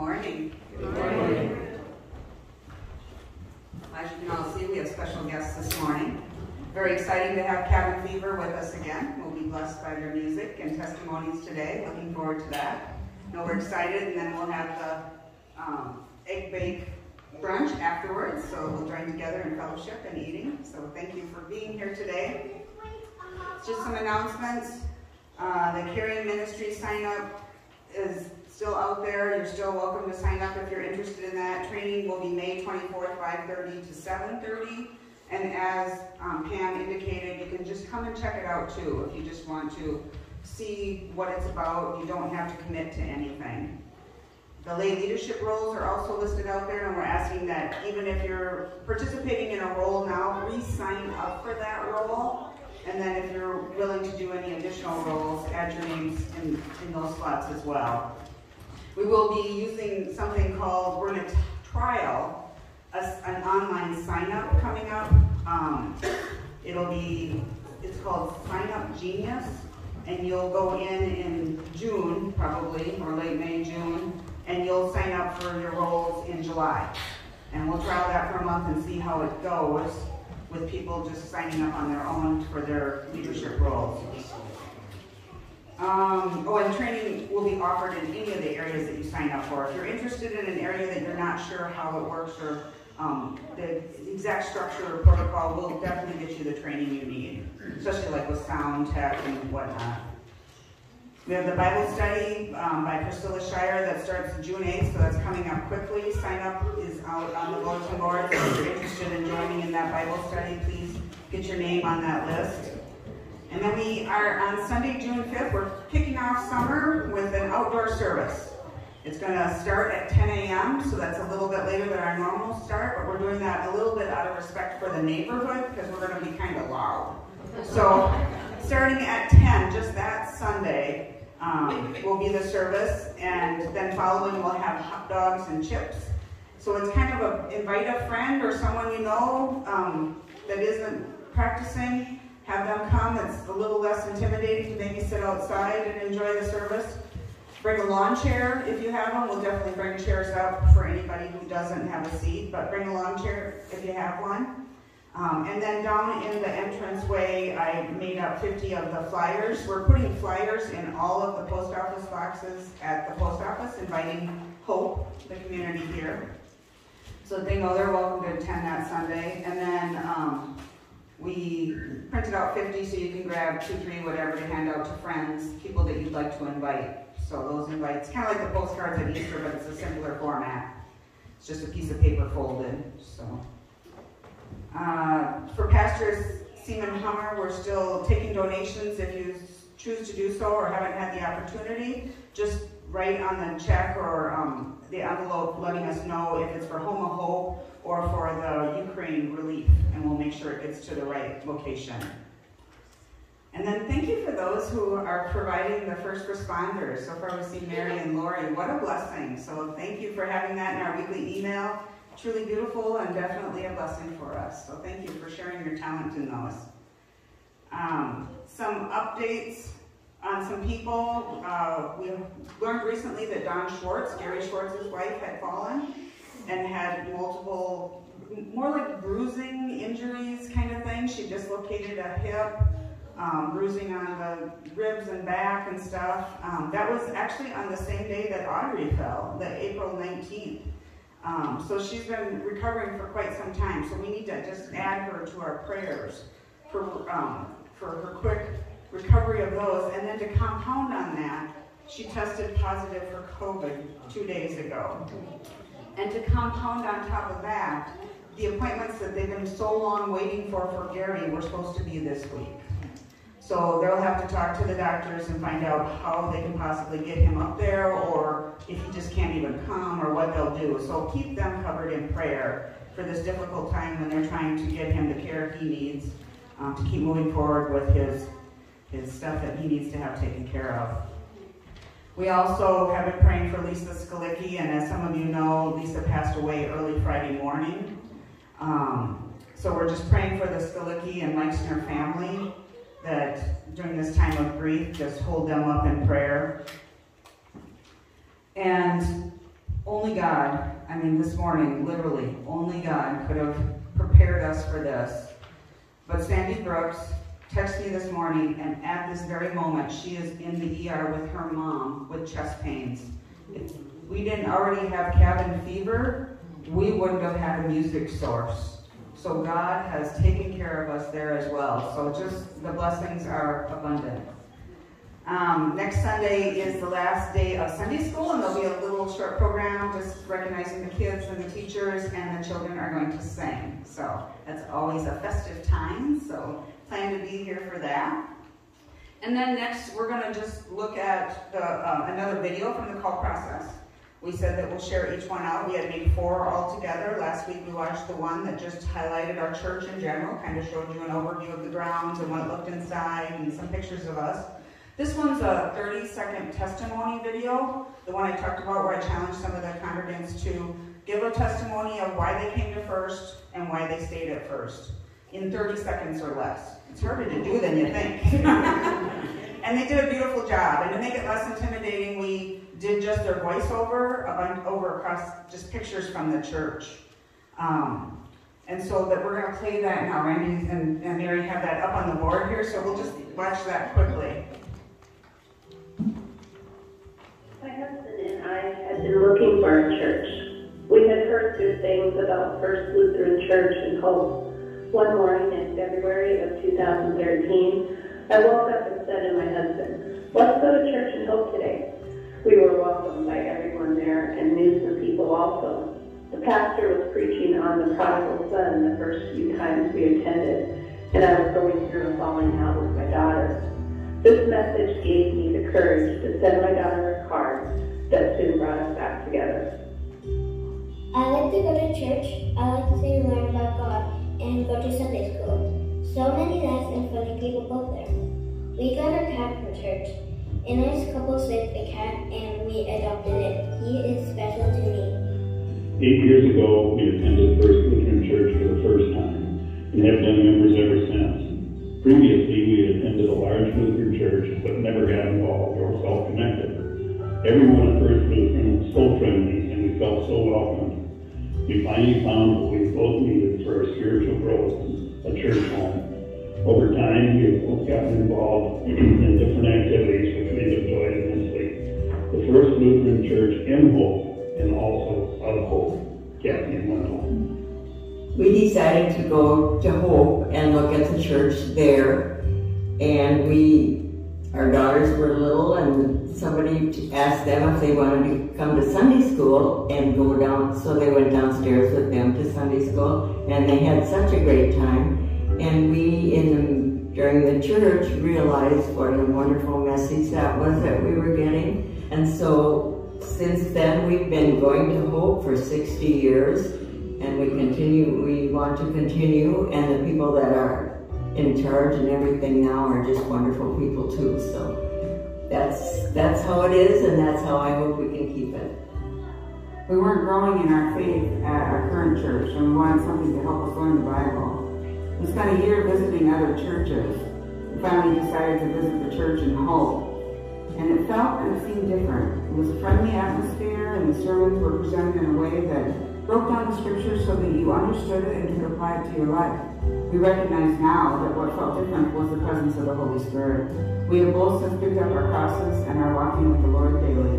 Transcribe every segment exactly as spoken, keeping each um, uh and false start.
morning. Good morning. As you can all see, we have special guests this morning. Very exciting to have Cabin Fever with us again. We'll be blessed by their music and testimonies today. Looking forward to that. No, we're excited, and then we'll have the um, egg bake brunch afterwards. So we'll join together in fellowship and eating. So thank you for being here today. Just some announcements. Uh, the Caring Ministry sign up is still out there. You're still welcome to sign up if you're interested in that. Training will be May twenty-fourth, five thirty to seven thirty. And as um, Pam indicated, you can just come and check it out too if you just want to see what it's about. You don't have to commit to anything. The lay leadership roles are also listed out there, and we're asking that even if you're participating in a role now, re-sign up for that role. And then if you're willing to do any additional roles, add your names in, in those slots as well. We will be using something called, we're going to trial a, an online sign-up coming up. Um, it'll be, it's called Sign Up Genius, and you'll go in in June, probably, or late May, June, and you'll sign up for your roles in July. And we'll trial that for a month and see how it goes, with people just signing up on their own for their leadership roles. Um, oh, and training will be offered in any of the areas that you sign up for. If you're interested in an area that you're not sure how it works or um, the exact structure or protocol, we'll definitely get you the training you need, especially like with sound tech and whatnot. We have the Bible study um, by Priscilla Shire that starts June eighth, so that's coming up quickly. Sign up is out on the bulletin board. So if you're interested in joining in that Bible study, please get your name on that list. And then we are on Sunday, June fifth, we're kicking off summer with an outdoor service. It's going to start at ten a m, so that's a little bit later than our normal start, but we're doing that a little bit out of respect for the neighborhood because we're going to be kind of loud. So starting at ten, just that Sunday, Um, will be the service, and then following we'll have hot dogs and chips. So it's kind of a invite a friend or someone you know um, that isn't practicing, have them come. It's a little less intimidating to maybe sit outside and enjoy the service. Bring a lawn chair if you have them. We'll definitely bring chairs up for anybody who doesn't have a seat, but bring a lawn chair if you have one. Um, and then down in the entranceway, I made up fifty of the flyers. We're putting flyers in all of the post office boxes at the post office, inviting Hope, the community here, so that they know they're welcome to attend that Sunday. And then um, we printed out fifty, so you can grab two, three, whatever to hand out to friends, people that you'd like to invite. So those invites, kind of like the postcards at Easter, but it's a simpler format. It's just a piece of paper folded. So. Uh, for Pastor Seaman Hummer, we're still taking donations. If you choose to do so or haven't had the opportunity, just write on the check or um, the envelope letting us know if it's for Home of Hope or for the Ukraine relief, and we'll make sure it gets to the right location. And then thank you for those who are providing the first responders. So far we've seen Mary and Lori. What a blessing. So thank you for having that in our weekly email. Truly beautiful and definitely a blessing for us. So thank you for sharing your talent in those. Um, some updates on some people. Uh, we learned recently that Don Schwartz, Gary Schwartz's wife, had fallen and had multiple, more like bruising injuries kind of thing. She dislocated a hip, um, bruising on the ribs and back and stuff. Um, that was actually on the same day that Audrey fell, the April nineteenth. Um, so she's been recovering for quite some time, so we need to just add her to our prayers for, um, for her quick recovery of those. And then to compound on that, she tested positive for COVID two days ago. And to compound on top of that, the appointments that they've been so long waiting for for Gary were supposed to be this week. So they'll have to talk to the doctors and find out how they can possibly get him up there, or if he just can't even come, or what they'll do. So keep them covered in prayer for this difficult time when they're trying to get him the care he needs um, to keep moving forward with his, his stuff that he needs to have taken care of. We also have been praying for Lisa Skalicki, and as some of you know, Lisa passed away early Friday morning. Um, so we're just praying for the Skalicki and Meixner family, that during this time of grief, just hold them up in prayer. And only God, I mean this morning, literally, only God could have prepared us for this. But Sandy Brooks texted me this morning, and at this very moment, she is in the E R with her mom with chest pains. If we didn't already have cabin fever, we wouldn't have had a music source. So God has taken care of us there as well. So just the blessings are abundant. Um, next Sunday is the last day of Sunday school, and there'll be a little short program just recognizing the kids and the teachers, and the children are going to sing. So that's always a festive time, so plan to be here for that. And then next, we're going to just look at the, uh, another video from the call process. We said that we'll share each one out. We had made four all together. Last week we watched the one that just highlighted our church in general, kind of showed you an overview of the grounds and what it looked inside and some pictures of us. This one's a thirty second testimony video, the one I talked about where I challenged some of the congregants to give a testimony of why they came to First and why they stayed at First in thirty seconds or less. It's harder to do than you think. And they did a beautiful job. And to make it less intimidating, we did just their voiceover over across just pictures from the church. Um, and so that we're going to play that now. Randy and, and Mary have that up on the board here, so we'll just watch that quickly. My husband and I had been looking for a church. We had heard good things about First Lutheran Church in Hope. One morning in February of two thousand thirteen, I woke up and said to my husband, "Let's go to church in Hope today." We were welcomed by everyone there and knew some people also. The pastor was preaching on the prodigal son the first few times we attended, and I was going through a falling out with my daughter. This message gave me the courage to send my daughter a card that soon brought us back together. I like to go to church. I like to see and learn about God and go to Sunday school. So many nice and funny people go there. We got a cat from church. A nice couple saved the cat and we adopted it. He is special to me. Eight years ago, we attended First Lutheran Church for the first time and have been members ever since. Previously, we had attended a large Lutheran church but never got involved or felt connected. Everyone at First Lutheran was so friendly and we felt so welcomed. We finally found what we both needed for our spiritual growth, a church home. Over time, we have both gotten involved in different activities which we've enjoyed immensely. The First Lutheran Church in Hope and also out of Hope, Kathy and Wendell. We decided to go to Hope and look at the church there, and we, our daughters were little, and somebody asked them if they wanted to come to Sunday school and go down, so they went downstairs with them to Sunday school, and they had such a great time. And we, in the, during the church, realized what a wonderful message that was that we were getting. And so, since then, we've been going to Hope for sixty years, and we continue, we want to continue, and the people that are in charge and everything now are just wonderful people too. So that's, that's how it is, and that's how I hope we can keep it. We weren't growing in our faith at our current church, and we wanted something to help us learn the Bible. We spent a year visiting other churches. We finally decided to visit the church in Hope. And it felt and it seemed different. It was a friendly atmosphere, and the sermons were presented in a way that broke down the scriptures so that you understood it and could apply it to your life. We recognize now that what felt different was the presence of the Holy Spirit. We have both since picked up our crosses and are walking with the Lord daily.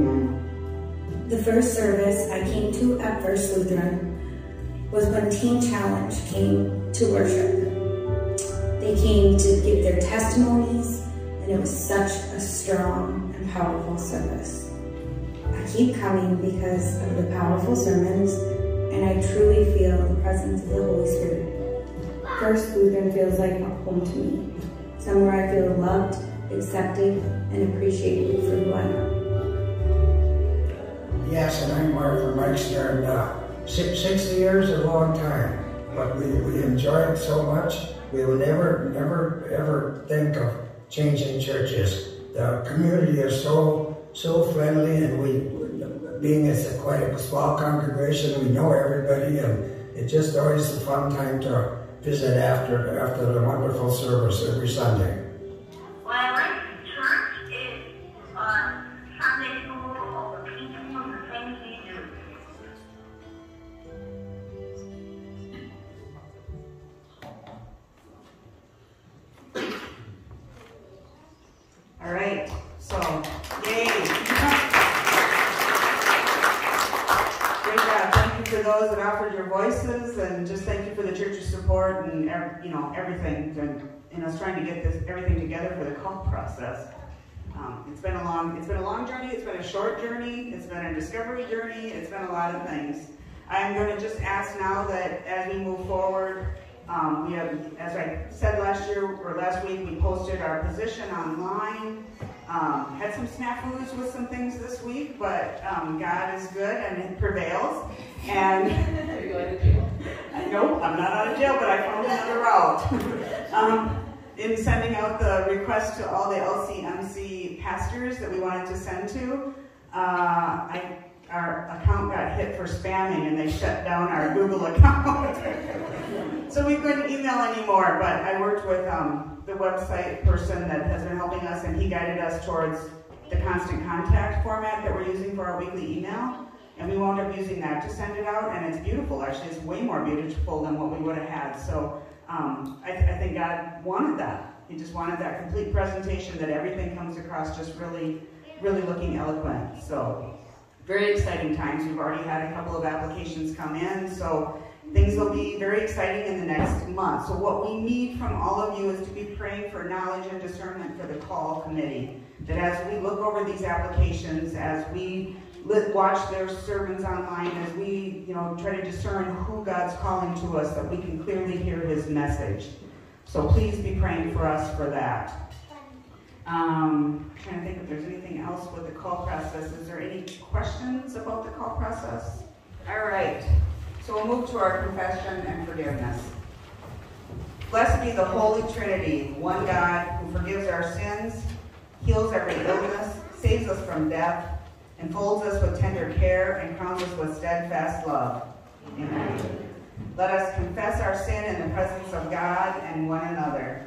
Amen. The first service I came to at First Lutheran was when Teen Challenge came to worship. They came to give their testimonies, and it was such a strong and powerful service. I keep coming because of the powerful sermons, and I truly feel the presence of the Holy Spirit. First Lutheran feels like a home to me, somewhere I feel loved, accepted, and appreciated for who I am. Yes, and I'm Mark from Meixner, and uh, sixty years is a long time, but we, we enjoy it so much, we will never, never, ever think of changing churches. The community is so, so friendly, and we, being it's a quite a small congregation, we know everybody, and it's just always a fun time to visit after, after the wonderful service every Sunday. What I like church is uh, Sunday school, all the people and the things we do. those that offered your voices, and just thank you for the church's support and you know everything, and in us trying to get this everything together for the call process. Um, it's been a long, it's been a long journey. It's been a short journey. It's been a discovery journey. It's been a lot of things. I'm going to just ask now that as we move forward, um, we have, as I said last year or last week, we posted our position online. Um, had some snafus with some things this week, but um, God is good and it prevails. And are you going to jail? Nope, I'm not out of jail, but I found another route. um, in sending out the request to all the L C M C pastors that we wanted to send to, uh, I, our account got hit for spamming and they shut down our Google account. So we couldn't email anymore, but I worked with um, the website person that has been helping us, and he guided us towards the constant contact format that we're using for our weekly email. And we wound up using that to send it out, and it's beautiful. Actually, it's way more beautiful than what we would have had. So um, I, I think God wanted that. He just wanted that complete presentation, that everything comes across just really, really looking eloquent. So very exciting times. We've already had a couple of applications come in, so things will be very exciting in the next month. So what we need from all of you is to be praying for knowledge and discernment for the call committee. That as we look over these applications, as we watch their sermons online, as we you know try to discern who God's calling to us, that we can clearly hear his message. So please be praying for us for that. Um, I'm trying to think if there's anything else with the call process. Is there any questions about the call process? All right. So we'll move to our confession and forgiveness. Blessed be the Holy Trinity, one God who forgives our sins, heals every illness, saves us from death, enfolds us with tender care, and crowns us with steadfast love. Amen. Let us confess our sin in the presence of God and one another.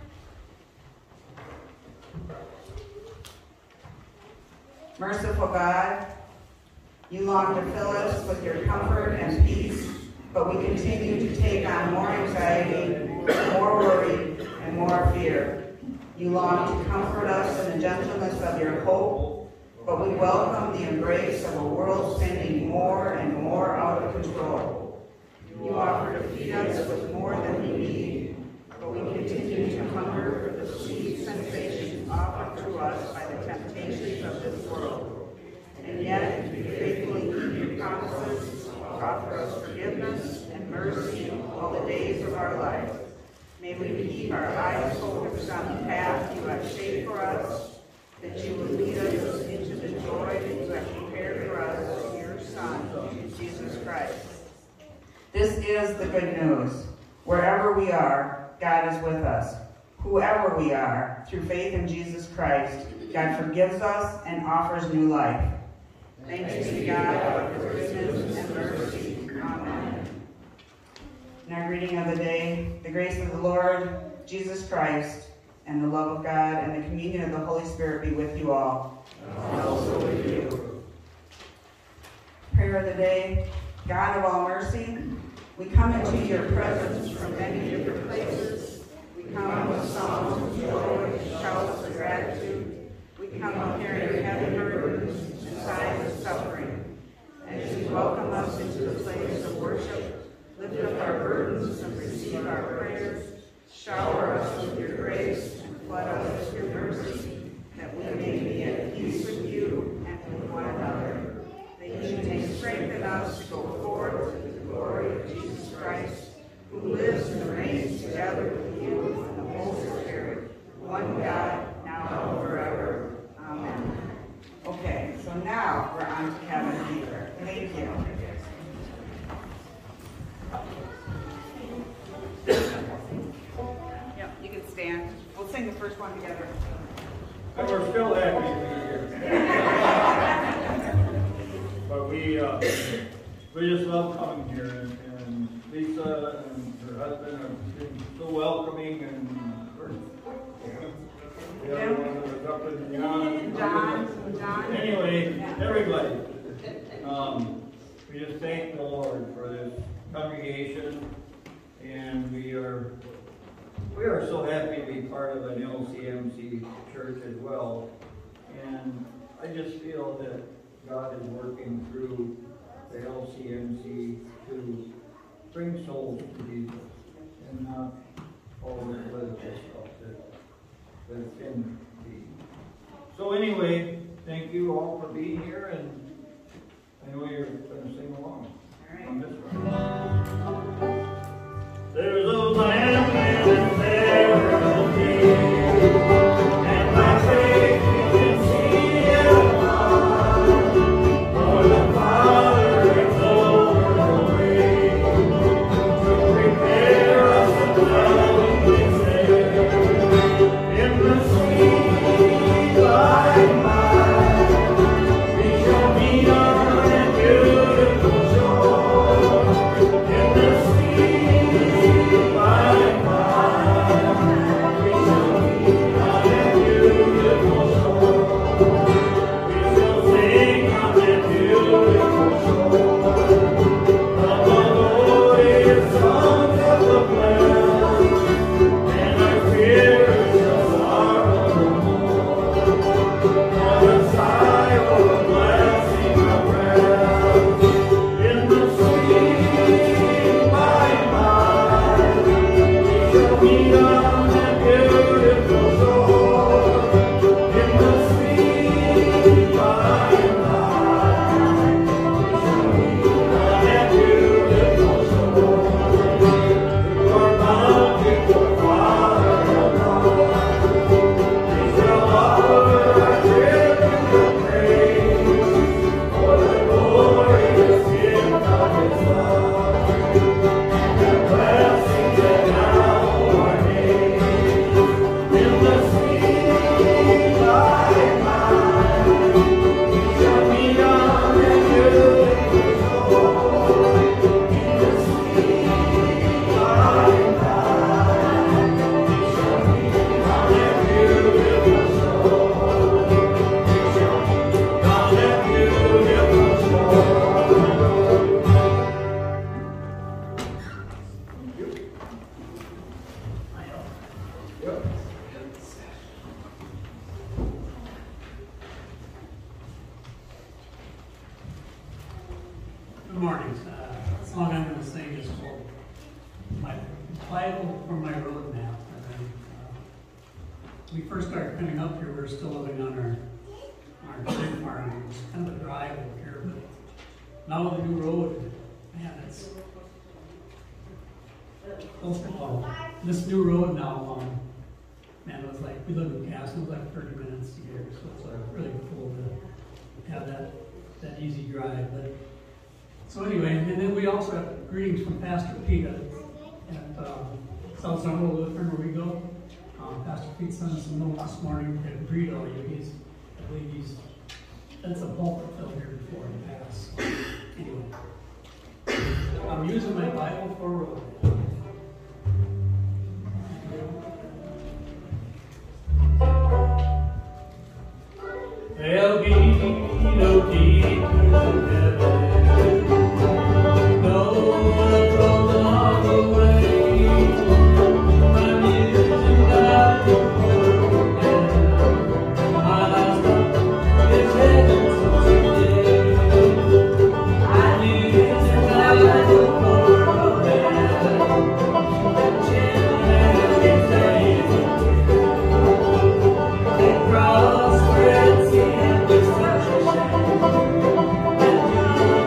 Merciful God, you long to fill us with your comfort and peace, but we continue to take on more anxiety, more worry, and more fear. You long to comfort us in the gentleness of your hope, but we welcome the embrace of a world spinning more and more out of control. You offer to feed us with more than we need, but we continue to hunger for the sweet sensations offered to us by the temptations of this world. And yet, you faithfully keep your promises, offer us forgiveness and mercy all the days of our life. May we keep our eyes focused on the path you have shaped for us, that you will lead us into the joy that you have prepared for us in your Son, Jesus Christ. This is the good news. Wherever we are, God is with us. Whoever we are, through faith in Jesus Christ, God forgives us and offers new life. Thanks be to God for his goodness and mercy. Amen. In our reading of the day, the grace of the Lord Jesus Christ and the love of God and the communion of the Holy Spirit be with you all. And also with you. Prayer of the day. God of all mercy, we come into your presence from many different places. We come with songs of joy, shouts of gratitude. We come carrying heavy burdens and sighs of suffering. As you welcome us into the place of worship, lift up our burdens and receive our prayers. Shower us with your grace and flood us with your mercy, that we may be at peace with you and with one another. That you may strengthen us to go forth to the glory of Jesus Christ, who lives and reigns together with you and the Holy Spirit, one God, now and forever. Amen. Okay, so now we're on to Kevin Peter. Thank you. Yep, you can stand. We'll sing the first one together. And we're still happy to be here. But we uh, we just love coming here, and, and Lisa and her husband have been so welcoming, and the other one was up in John. John, John. Anyway, everybody, um, we just thank the Lord for this congregation, and we are we are so happy to be part of an L C M C church as well. And I just feel that God is working through the L C M C to bring souls to Jesus and not all the political stuff that, that it can be. So anyway, thank you all for being here, and I know you're going to sing along on this one. There's a land and there will be, and my faith can see it afar, for the Father is over the way to prepare us a dwelling there in the sea by and by. We shall meet on that beautiful shore in the sea by and by. We shall meet on that beautiful shore. We shall sing on that beautiful shore of the glorious songs of the blessed, and our fears shall sorrow no more. For the sigh of a blessing of rest in the sea by and by. We shall meet on that beautiful shore in the sea by and by. We shall meet on that beautiful shore. Your bountiful Father above, we shall offer our tribute of praise for the glorious gift of His love, and the blessings that now are made in the sea by and by. We shall meet on that beautiful shore in the sea by and by. We shall meet on that beautiful shore. We shall meet on that beautiful shore. Thank you. Yep. Good morning. Uh, the song I'm going to sing is called My Bible for My Road Map. And, uh, we first started coming up here, we were still living on our our pig farm. It was kind of a drive over here, but now with the new road, man, it's close to home. This new road now, um, man, it was like, we live in Castle, it was like thirty minutes to get here, so it's like really cool to have that, that easy drive. But so anyway, and then we also have greetings from Pastor Pete at, at um, South Central Lutheran, where we go. Um, Pastor Pete sent us a note this morning to greet all you. He's, I believe he's, that's a pulpit fill here before he passed. So, anyway, I'm using my Bible for road. There'll be no detours in heaven, no road along the way. I'm using that for heaven. My last stop is heaven someday. I'm using that for heaven. The children is saved. They cross Red Sea with such a shame. And you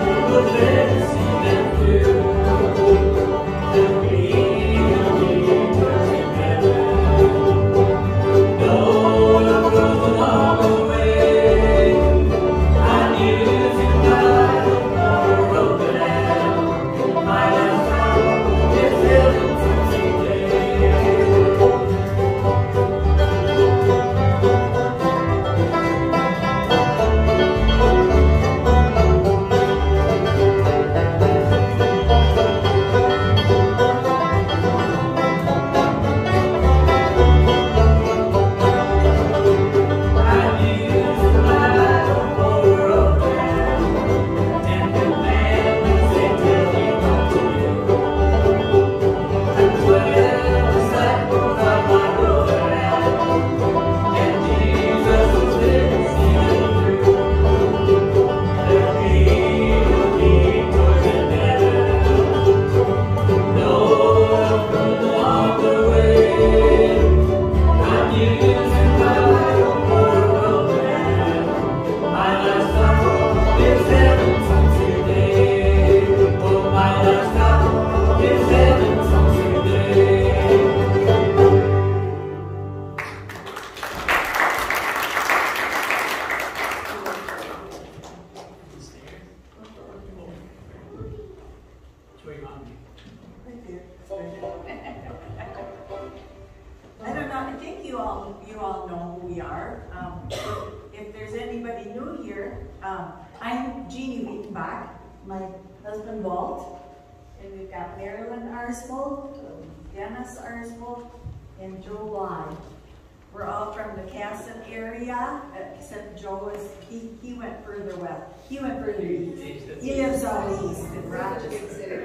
here. Um, I'm Jeannie Wietenbach, my husband Walt, and we've got Marilyn Arsvold, Dennis Arsvold, and Joe Bly. We're all from the Casson area, except Joe is, he, he went further west. He went further east. He lives out east in Rochester.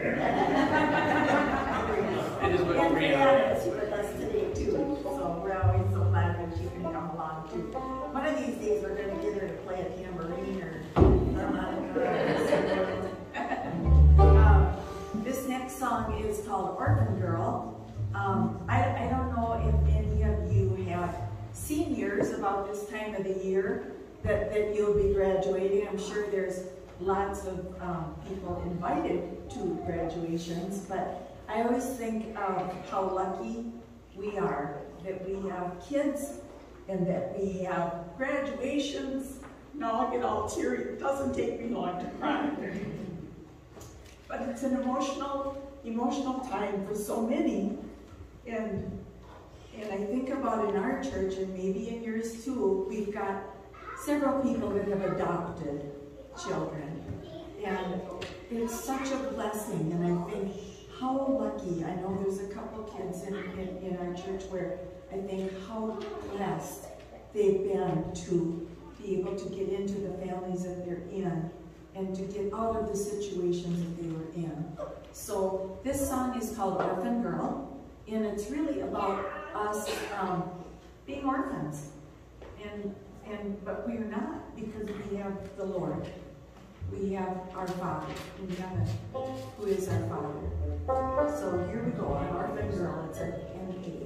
And Brianna is with us today too, so we're always so glad that she can come along too. One of these days we're going to get her to play a tambourine or um, this next song is called Orphan Girl. Um, I, I don't know if any of you have seniors about this time of the year that, that you'll be graduating. I'm sure there's lots of um, people invited to graduations, but I always think of how lucky we are that we have kids and that we have graduations. Now I get all teary. It doesn't take me long to cry. But it's an emotional, emotional time for so many. And, and I think about in our church, and maybe in yours too, we've got several people that have adopted children. And it's such a blessing. And I think how lucky, I know there's a couple kids in, in, in our church where I think how blessed they've been to be able to get into the families that they're in and to get out of the situations that they were in. So this song is called Orphan Girl, and it's really about us um, being orphans. And, and, but we're not, because we have the Lord. We have our Father in heaven, who is our Father. So here we go, an Orphan Girl. It's an N A.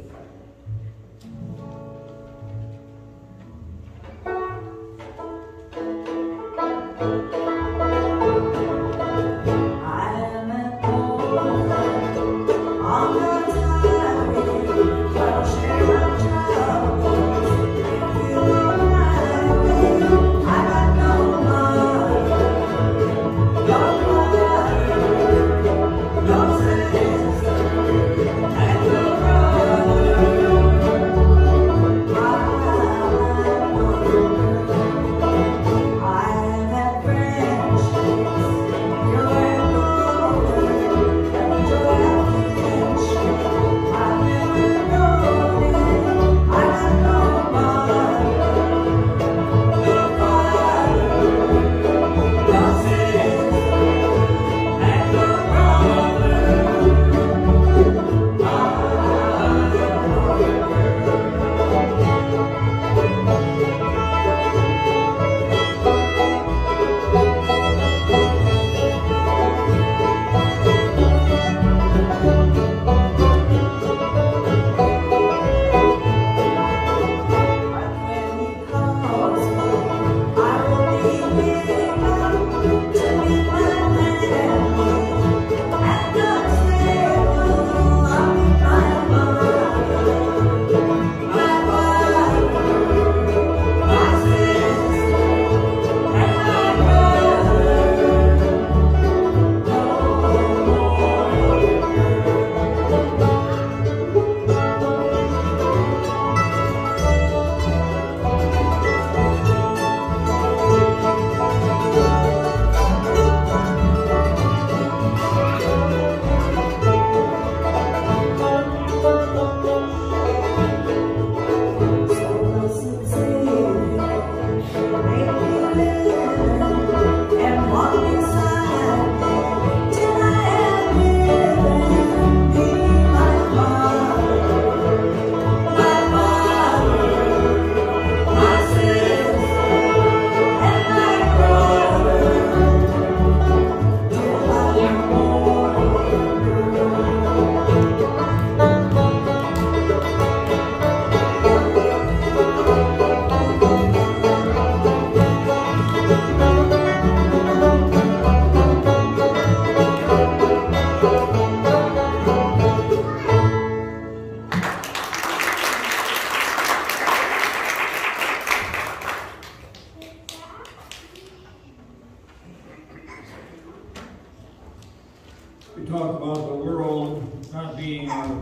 We talk about the world not being our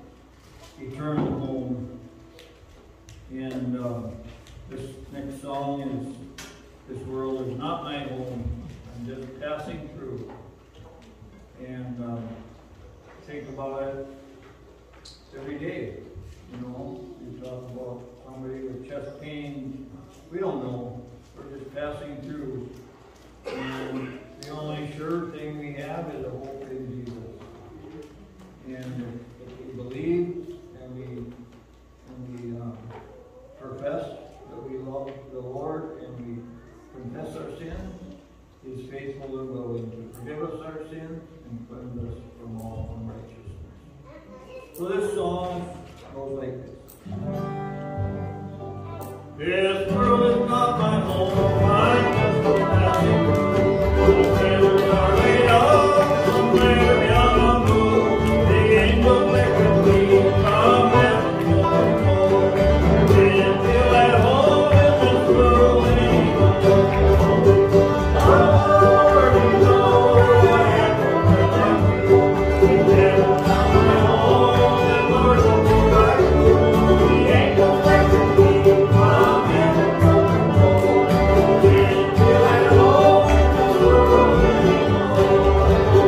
eternal home. And uh, this next song is, this world is not my home. I'm just passing through. And um, think about it every day. You know, you talk about somebody with chest pain. We don't know. We're just passing through. And the only sure thing we have is a hope in Jesus. And if we believe and we, and we um, profess that we love the Lord and we confess our sins, He is faithful and willing to forgive us our sins and cleanse us from all unrighteousness. So this song goes like this. This world is not my home, I'm just a passing through. The feathers are laid out somewhere beyond the moon. The angels beckon me from heaven to home. Didn't feel at home in this world anymore. Oh, Lord, you know I have to protect me. Heaven's not my home, and Lord, will be right through. The angels beckon me from heaven to home. Didn't feel at home in this world anymore.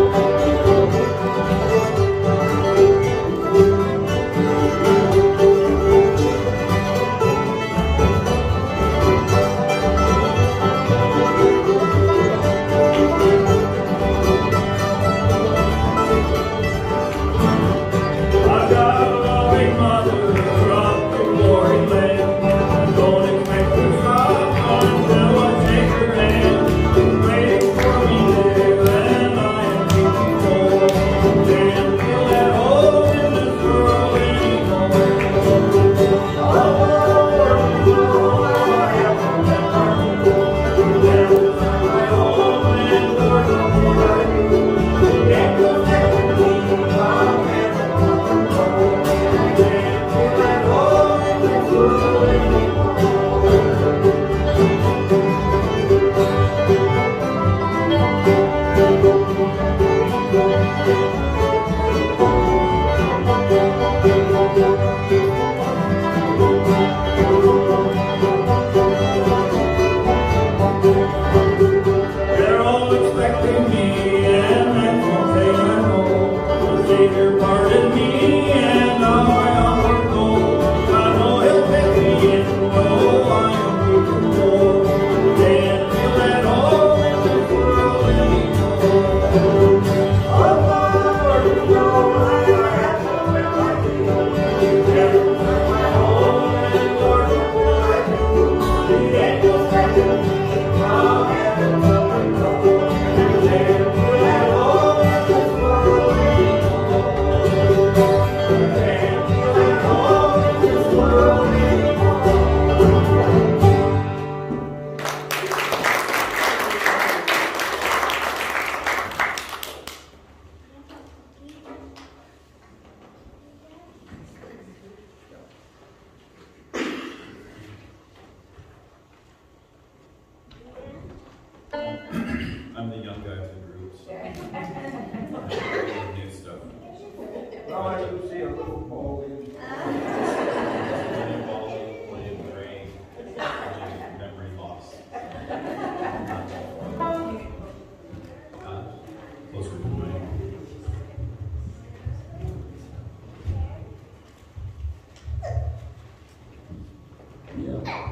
I've got a loving mother from the glory land. I don't expect to stop until I take her hand. She's waiting for me there, and I am keeping home. Can't feel at home in this world anymore. Oh, Lord, you know I have to let her go. Heaven's not my home, and Lord, will be right through. The angels beckon me from heaven to home. Can't feel at home in this world anymore. They're all expecting me, and that's one thing I know. The Savior pardoned me, and now I onward go. I know He'll take me in, though I am weak and poor. Can't feel at home in this world anymore. Oh, Lord, you know I have to live like you. Heaven's not my home, and Lord, will be right through. The angels beckon me from heaven to home. Can't feel at home in this world anymore. Can't feel at home in this world anymore. I'm the young guy of the group, so I'm new stuff. Now I do see a little ball in. Playing ball, playing rain, playing memory loss. Uh, closer to my. Yeah.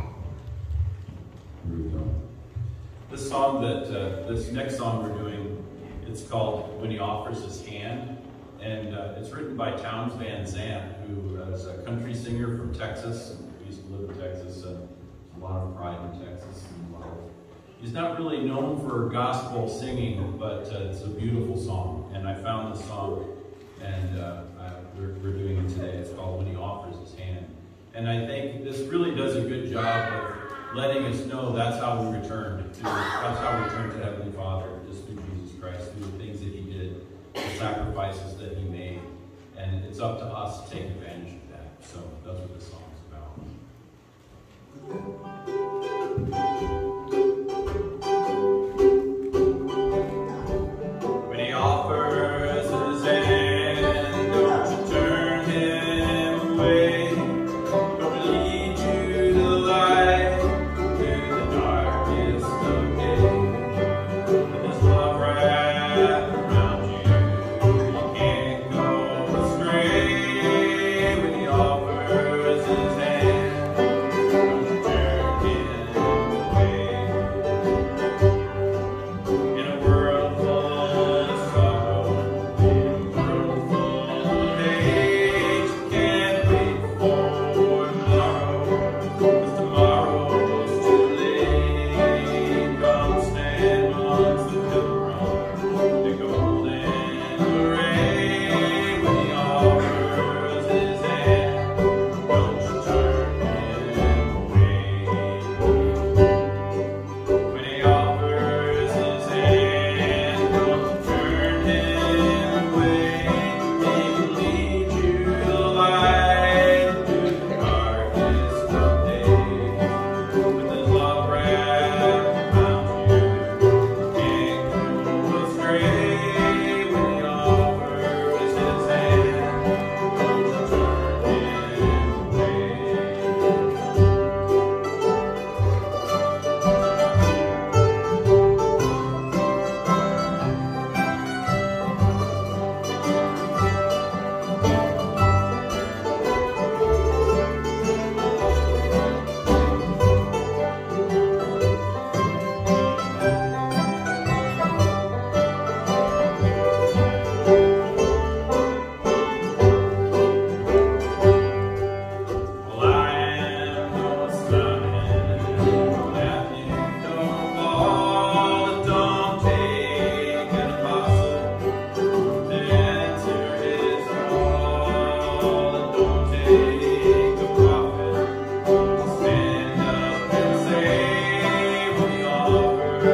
This song that, uh, this next song we're doing, it's called When He Offers His Hand, and uh, it's written by Towns Van Zandt, who is a country singer from Texas. He used to live in Texas, and there's a lot of pride in Texas. And a lot of, he's not really known for gospel singing, but uh, it's a beautiful song, and I found this song, and uh, I, we're, we're doing it today. It's called When He Offers His Hand, and I think this really does a good job of letting us know that's how we return to, that's how we return to Heavenly Father, just through Jesus Christ, through the things that He did, the sacrifices that He made. And it's up to us to take advantage of that. So that's what this song is about. When He offers His hand, don't you turn Him away. Don't lead you to the light, to the darkest of days.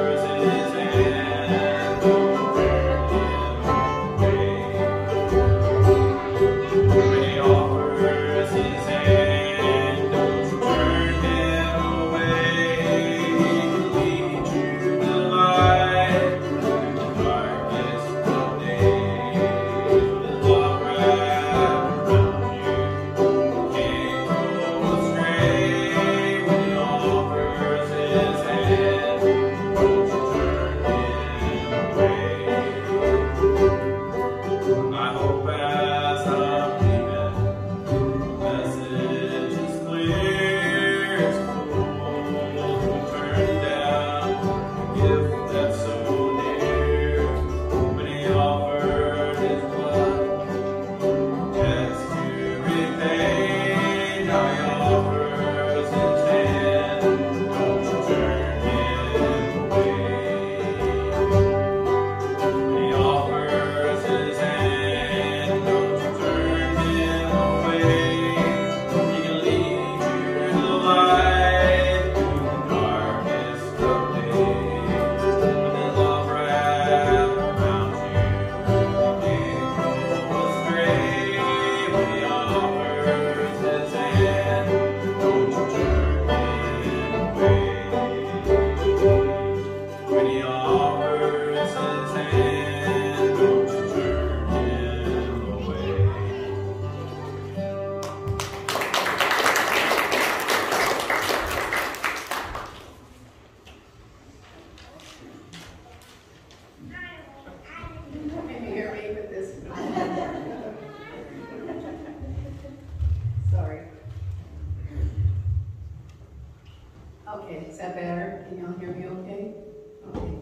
Okay, is that better? Can y'all hear me okay? Okay.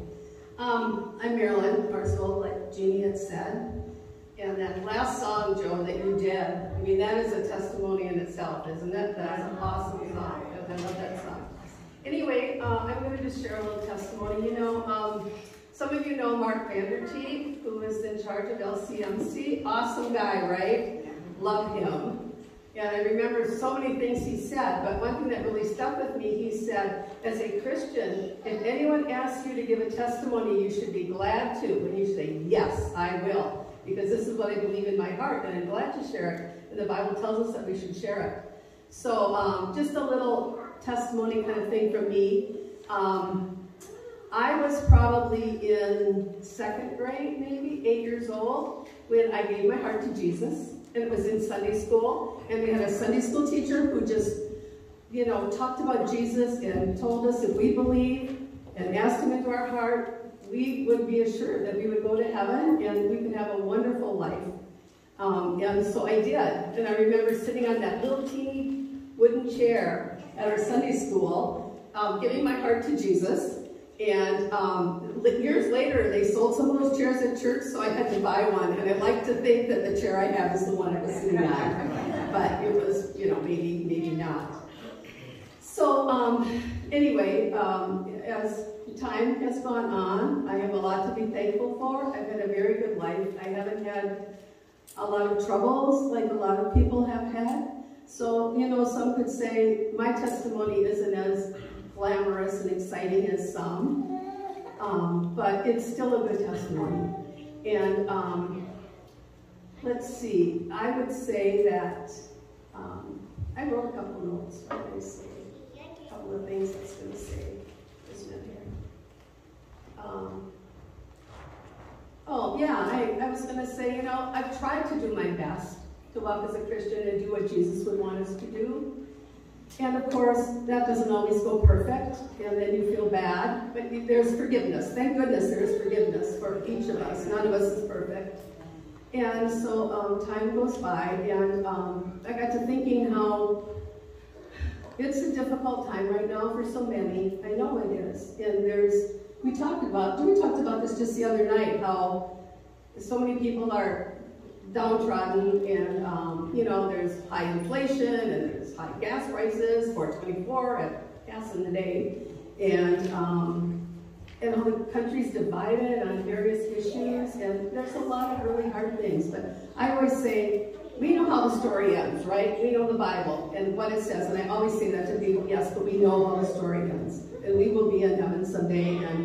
Um, I'm Marilyn Parslow, like Jeannie had said. And that last song, Joe, that you did, I mean, that is a testimony in itself, isn't it? That's an awesome song. I love that song. Anyway, uh, I'm going to just share a little testimony. You know, um, some of you know Mark Vanderteek, who is in charge of L C M C. Awesome guy, right? Love him. And I remember so many things he said, but one thing that really stuck with me, he said, as a Christian, if anyone asks you to give a testimony, you should be glad to. And you should say, yes, I will. Because this is what I believe in my heart, and I'm glad to share it. And the Bible tells us that we should share it. So um, just a little testimony kind of thing from me. Um, I was probably in second grade, maybe, eight years old, when I gave my heart to Jesus. And it was in Sunday school. And we had a Sunday school teacher who just, you know, talked about Jesus and told us if we believe and asked him into our heart, we would be assured that we would go to heaven and we could have a wonderful life. Um, and so I did. And I remember sitting on that little teeny wooden chair at our Sunday school, um, giving my heart to Jesus. And um, years later, they sold some of those chairs at church, so I had to buy one. And I like to think that the chair I have is the one I was sitting on. But it was, you know, maybe, maybe not. So um, anyway, um, as time has gone on, I have a lot to be thankful for. I've had a very good life. I haven't had a lot of troubles like a lot of people have had. So, you know, some could say my testimony isn't as glamorous and exciting as some, um, but it's still a good testimony. And um, let's see, I would say that, um, I wrote a couple notes, what did I say? A couple of things I was going to say. Just a minute here. Um, oh, yeah, I, I was going to say, you know, I've tried to do my best to walk as a Christian and do what Jesus would want us to do. And of course, that doesn't always go perfect, and then you feel bad, but there's forgiveness. Thank goodness there's forgiveness for each of us. None of us is perfect. And so um, time goes by, and um, I got to thinking how it's a difficult time right now for so many. I know it is. And there's, we talked about, we talked about this just the other night, how so many people are downtrodden, and um, you know, there's high inflation and there's high gas prices, four twenty-four at gas in the day, and um, and how the country's divided on various issues, and there's a lot of really hard things. But I always say, we know how the story ends, right? We know the Bible and what it says, and I always say that to people, yes, but we know how the story ends, and we will be in heaven someday, and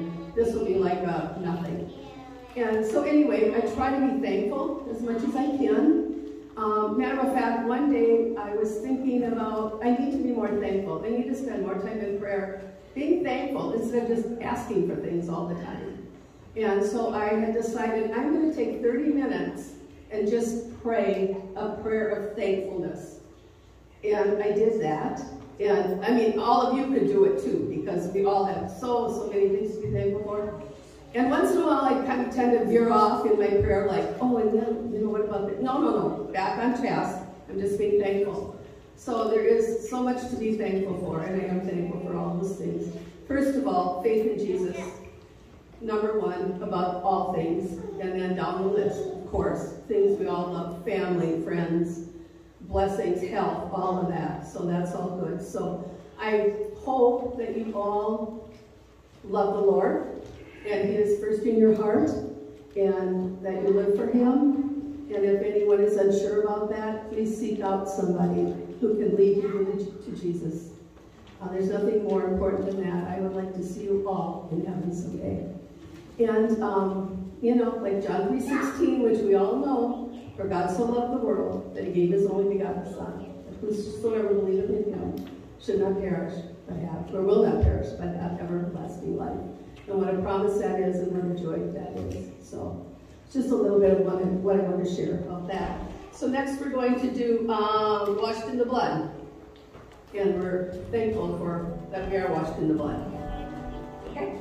this will be like a nothing. And so anyway, I try to be thankful as much as I can. Um, matter of fact, one day I was thinking about, I need to be more thankful. I need to spend more time in prayer, being thankful instead of just asking for things all the time. And so I had decided I'm going to take thirty minutes and just pray a prayer of thankfulness. And I did that. And I mean, all of you could do it too, because we all have so, so many things to be thankful for. And once in a while, I kind of tend to veer off in my prayer, like, oh, and then, you know, what about that? No, no, no, back on task. I'm just being thankful. So there is so much to be thankful for, and I am thankful for all those things. First of all, faith in Jesus, number one, above all things. And then down the list, of course, things we all love, family, friends, blessings, health, all of that. So that's all good. So I hope that you all love the Lord, and He is first in your heart, and that you live for Him. And if anyone is unsure about that, please seek out somebody who can lead you to Jesus. Uh, there's nothing more important than that. I would like to see you all in heaven someday. And, um, you know, like John three sixteen, which we all know, for God so loved the world that He gave His only begotten Son, that whosoever believeth in Him should not perish, but have, or will not perish, but have everlasting life. And what a promise that is, and what a joy that is. So, just a little bit of what I, what I want to share about that. So next we're going to do um, Washed in the Blood. And we're thankful for that we are washed in the blood. Okay?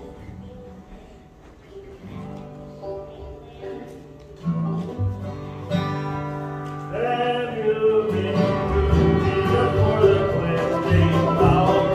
Have you been to Jesus for the cleansing power?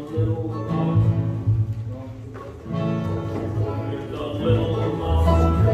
Little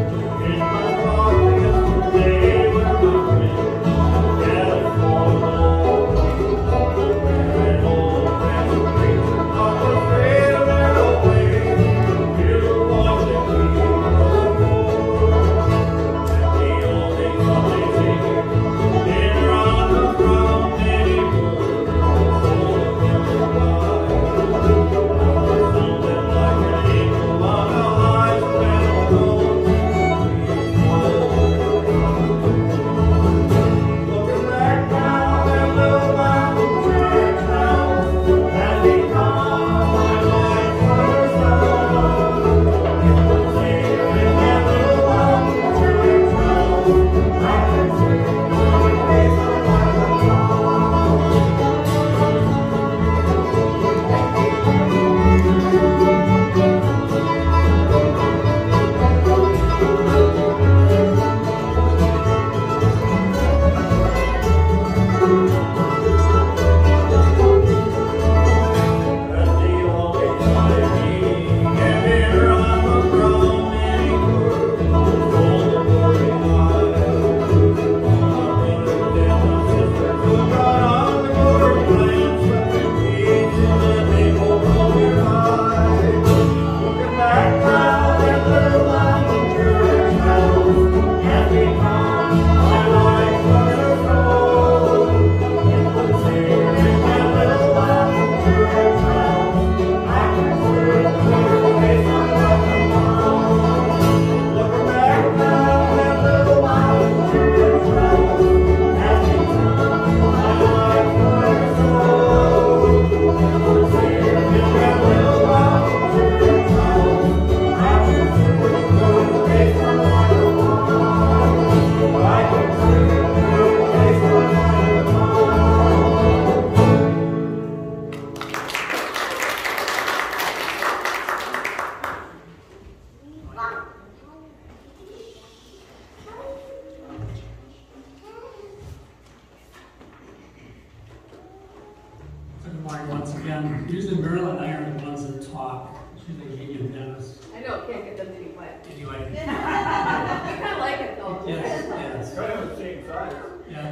can't get them to be quiet. Anyway. I kind of like it though. Yes, yes. Kind of the same size. Yeah.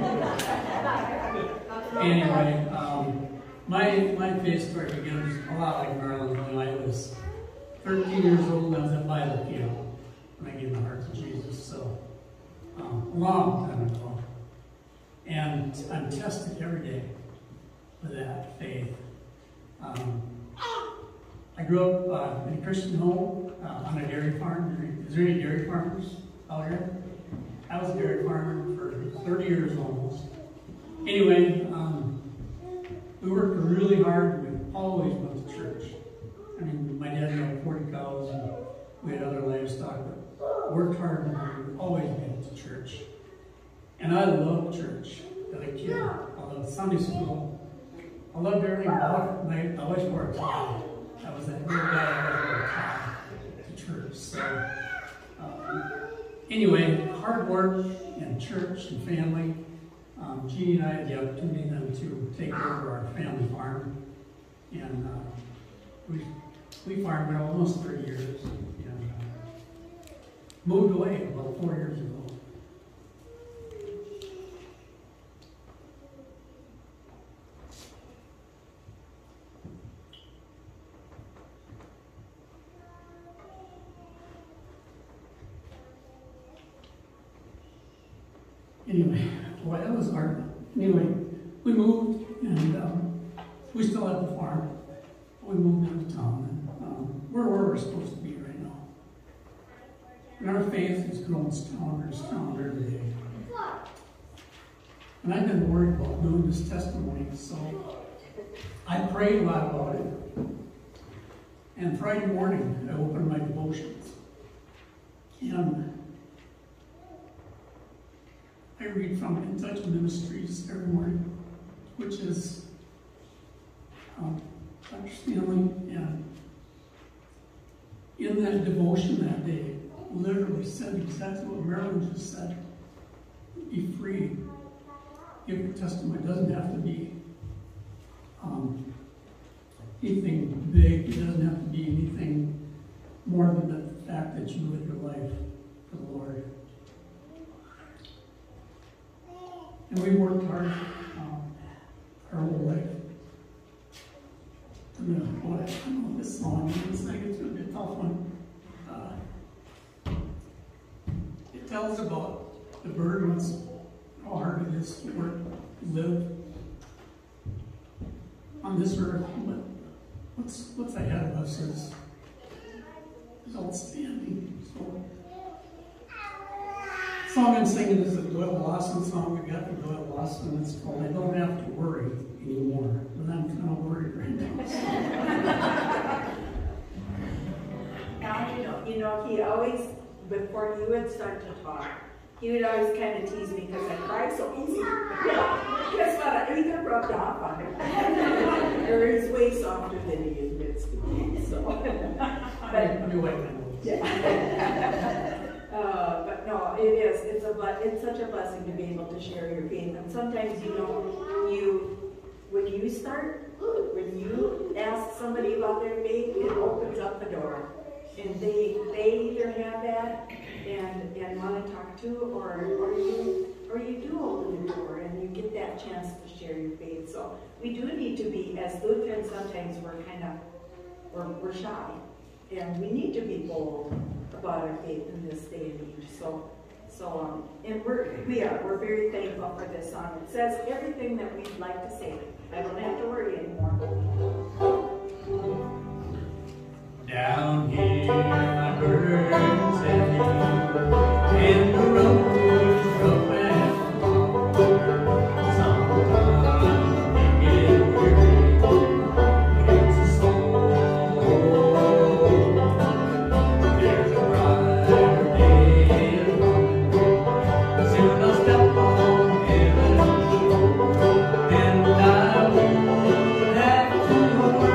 Anyway, um, my, my faith story begins a lot like Marilyn when I was thirteen years old and I was at Bible camp when I gave my heart to Jesus. So, um, a long time ago. And I'm tested every day with that faith. Um, I grew up uh, in a Christian home uh, on a dairy farm. Is there any dairy farmers out here? I was a dairy farmer for thirty years almost. Anyway, um, we worked really hard. We always went to church. I mean, my dad had forty cows and we had other livestock, but worked hard and we always went to church. And I loved church as a kid. I loved Sunday school. I loved everything about it. And I always wore a tie. I was that little guy that always wore a tie to church. So, um, anyway, hard work and church and family. Um, Jeannie and I had the opportunity then to take over our family farm. And uh, we, we farmed there almost thirty years. And uh, moved away about four years ago. Anyway, boy, that was hard. Anyway, we moved, and um, we still had the farm. We moved into town, and um, we're where we're supposed to be right now. And our faith is growing stronger and stronger every day. And I've been worried about doing this testimony, so I prayed a lot about it. And Friday morning, I opened my devotions. And I read from In Touch Ministries every morning, which is um, Doctor Stanley, and in that devotion that day, literally said exactly what Marilyn just said. Be free. Give your testimony. It doesn't have to be um, anything big. It doesn't have to be anything more than the fact that you live your life for the Lord. And we worked hard um, our whole life. And then, boy, I don't know this song, it's like it's going to be a tough one. Uh, it tells about the burdens, how hard it is to work, to live on this earth. But what's, what's ahead of us is, is outstanding. So, the song I'm singing is a Doyle Lawson song. We got the Doyle Lawson. It's called I Don't Have to Worry Anymore. But I'm kind of worried right now. Now, you know, you know, he always, before you would start to talk, he would always kind of tease me because I cry so easy. Guess what? I either rubbed off on him or he's way softer than he admits to be. So, but, Let me wait. yeah. Uh, but no, it is. It's a it's such a blessing to be able to share your faith. And sometimes, you know, you when you start, when you ask somebody about their faith, it opens up the door, and they they either have that and and want to talk to, or or you or you do open the door and you get that chance to share your faith. So we do need to be, as Lutherans, sometimes we're kind of we're we're shy, and we need to be bold about our faith in this day and age. So, so um, and we're we are we're very thankful for this song. It says everything that we'd like to say. I don't have to worry anymore. Down here, my burdens heavy, and the road is rough and long. Sometimes you get weary, it's a soul. There's a brighter day coming. Soon I'll step on heaven's shore, and I won't have to worry.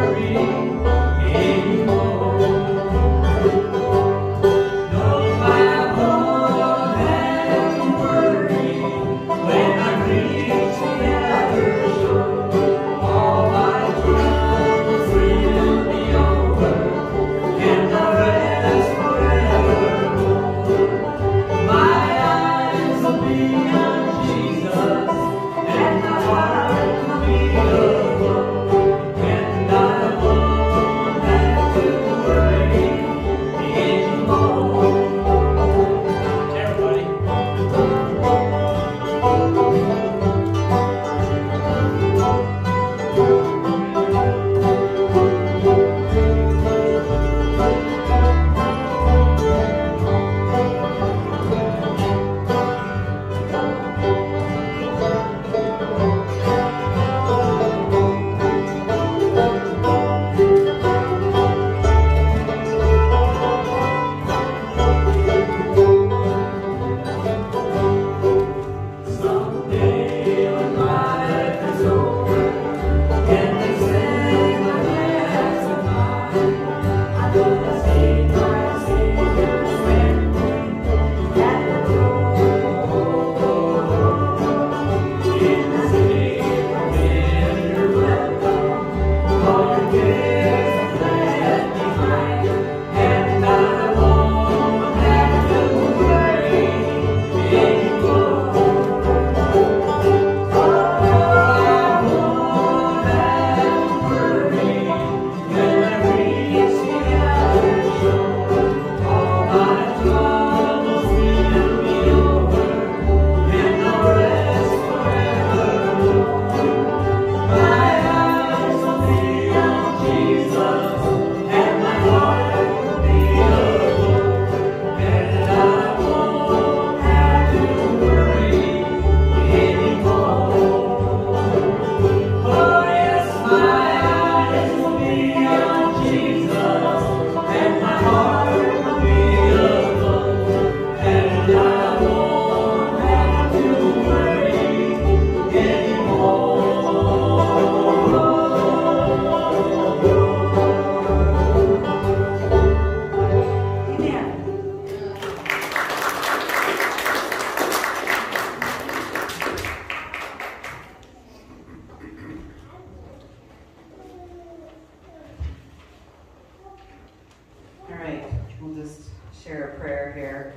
right, we'll just share a prayer here.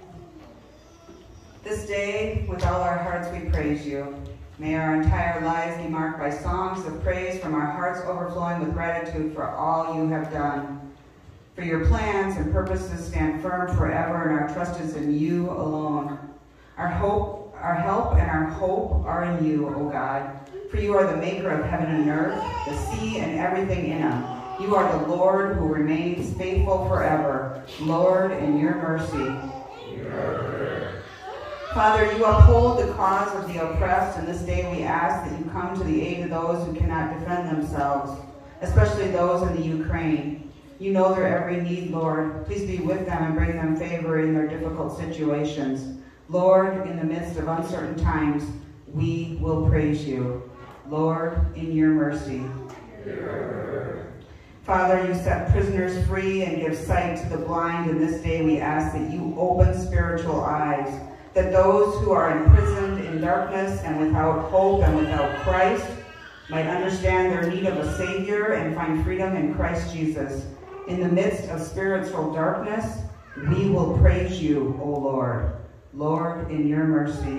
This day, with all our hearts, we praise you. May our entire lives be marked by songs of praise from our hearts overflowing with gratitude for all you have done. For your plans and purposes stand firm forever, and our trust is in you alone. Our hope, our help and our hope are in you, O God. For you are the maker of heaven and earth, the sea and everything in them. You are the Lord who remains faithful forever. Lord, in your mercy. Father, you uphold the cause of the oppressed, and this day we ask that you come to the aid of those who cannot defend themselves, especially those in the Ukraine. You know their every need, Lord. Please be with them and bring them favor in their difficult situations. Lord, in the midst of uncertain times, we will praise you. Lord, in your mercy. Father, you set prisoners free and give sight to the blind, and this day we ask that you open spiritual eyes, that those who are imprisoned in darkness and without hope and without Christ might understand their need of a Savior and find freedom in Christ Jesus. In the midst of spiritual darkness, we will praise you, O Lord. Lord, in your mercy.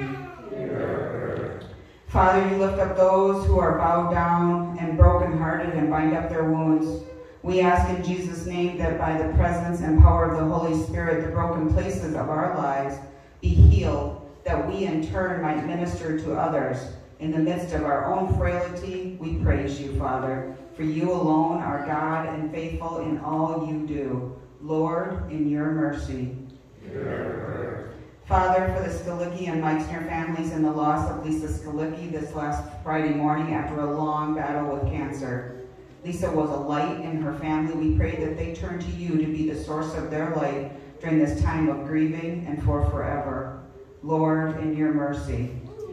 Father, you lift up those who are bowed down and brokenhearted and bind up their wounds. We ask in Jesus' name that by the presence and power of the Holy Spirit, the broken places of our lives be healed, that we in turn might minister to others. In the midst of our own frailty, we praise you, Father, for you alone are God and faithful in all you do. Lord, in your mercy. Father, for the Skalicki and Meixner families and the loss of Lisa Skalicki this last Friday morning after a long battle with cancer. Lisa was a light in her family. We pray that they turn to you to be the source of their light during this time of grieving and for forever. Lord, in your mercy.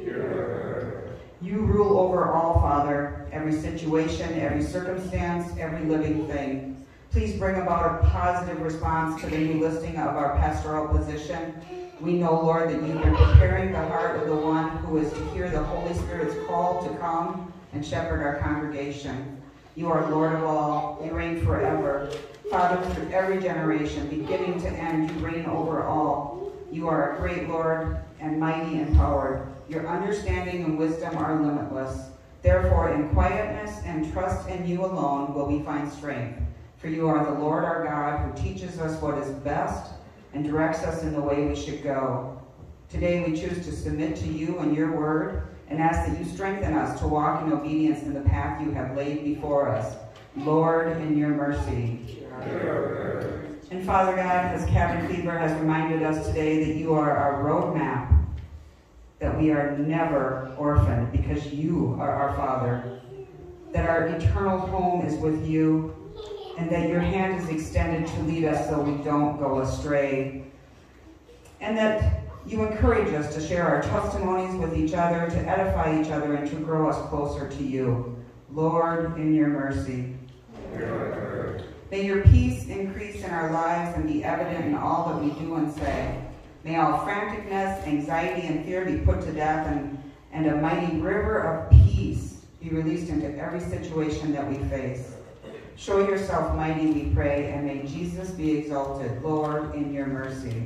You rule over all, Father, every situation, every circumstance, every living thing. Please bring about a positive response to the new listing of our pastoral position. We know, Lord, that you are preparing the heart of the one who is to hear the Holy Spirit's call to come and shepherd our congregation. You are Lord of all. You reign forever. Father, through every generation, beginning to end, you reign over all. You are a great Lord and mighty in power. Your understanding and wisdom are limitless. Therefore, in quietness and trust in you alone will we find strength. For you are the Lord our God who teaches us what is best and directs us in the way we should go. Today we choose to submit to you and your word and ask that you strengthen us to walk in obedience in the path you have laid before us. Lord, in your mercy. And Father God, as Cabin Fever has reminded us today that you are our roadmap, that we are never orphaned because you are our Father, that our eternal home is with you, and that your hand is extended to lead us so we don't go astray, and that you encourage us to share our testimonies with each other, to edify each other, and to grow us closer to you. Lord, in your mercy. May your peace increase in our lives and be evident in all that we do and say. May all franticness, anxiety, and fear be put to death, and, and a mighty river of peace be released into every situation that we face. Show yourself mighty, we pray, and may Jesus be exalted, Lord, in your mercy.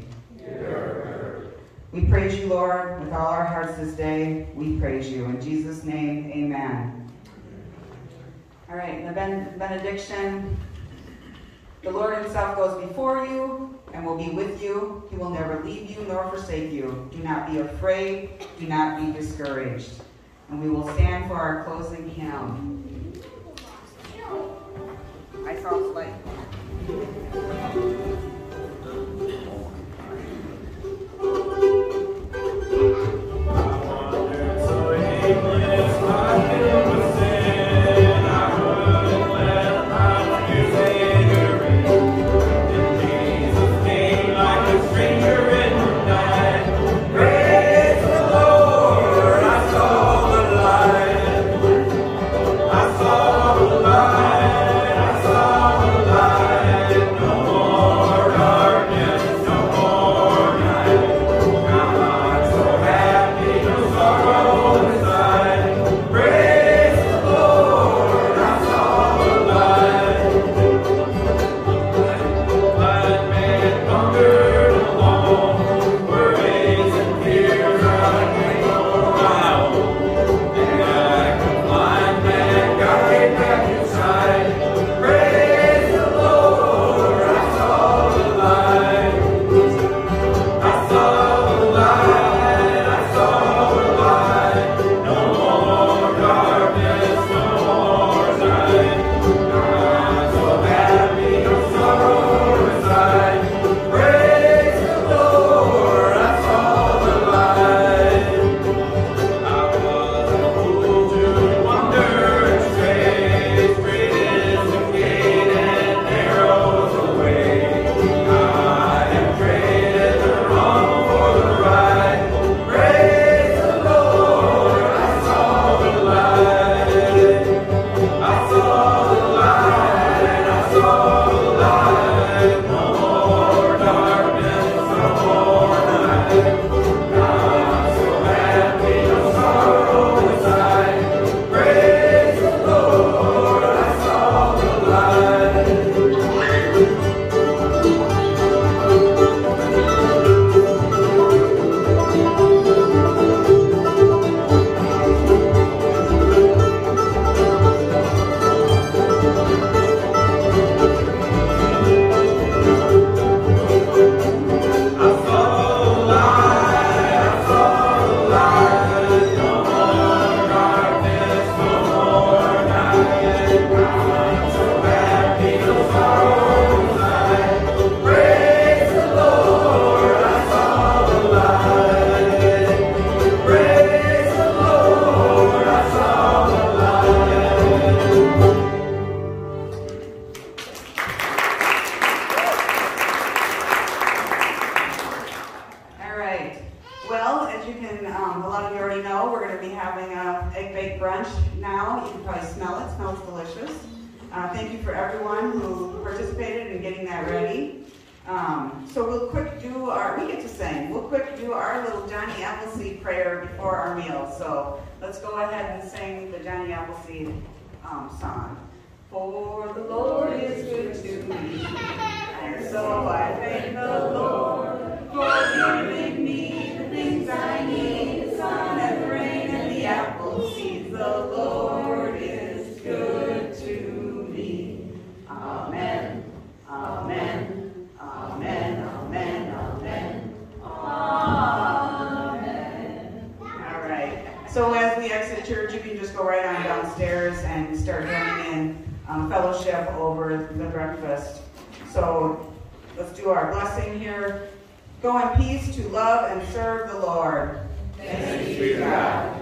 We praise you, Lord, with all our hearts this day. We praise you. In Jesus' name, amen. All right, the ben benediction. The Lord himself goes before you and will be with you. He will never leave you nor forsake you. Do not be afraid. Do not be discouraged. And we will stand for our closing hymn. I saw a light. I saw the light, I saw the make brunch now. You can probably smell it. It smells delicious. Uh, thank you for everyone who participated in getting that ready. Um, so we'll quick do our, we get to sing, we'll quick do our little Johnny Appleseed prayer before our meal. So let's go ahead and sing the Johnny Appleseed um, song. For the Lord is good to me, and so I thank the Lord for giving me the things I need, the sun and the rain and the apple seeds. The Lord is good to me. Amen, amen, amen, amen, amen, amen. All right. So as we exit church, you can just go right on downstairs and start joining in um, fellowship over the breakfast. So let's do our blessing here. Go in peace to love and serve the Lord. Thanks be to God.